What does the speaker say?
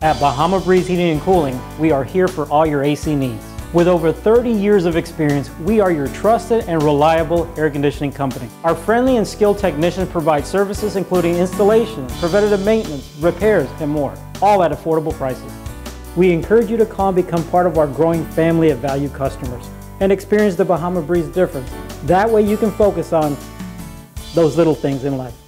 At Bahama Breeze Heating and Cooling, we are here for all your AC needs. With over 30 years of experience, we are your trusted and reliable air conditioning company. Our friendly and skilled technicians provide services including installation, preventative maintenance, repairs, and more, all at affordable prices. We encourage you to call and become part of our growing family of valued customers and experience the Bahama Breeze difference. That way you can focus on those little things in life.